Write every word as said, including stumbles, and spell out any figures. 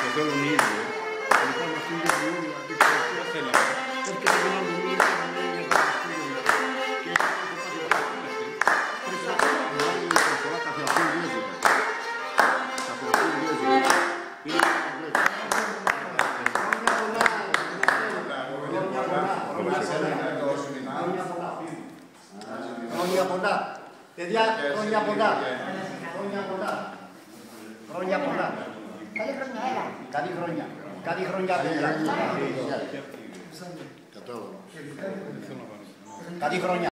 θέλουν οι ίδιοι. Λοιπόν, αυτή είναι η δουλειά που θέλω. Porque se me olvidó que no me llegaba a estudiar. Que es lo que pasa con la gente. Por eso, no hay que controlar hacia el fin de eso. Hacia el fin de eso. Y no Χρόνια πολλά. Παιδιά, χρόνια πολλά. Χρόνια πολλά. Χρόνια πολλά. Καλή χρονιά, έλα. Καλή χρονιά. Καλή χρονιά, παιδιά. Καλή χρονιά.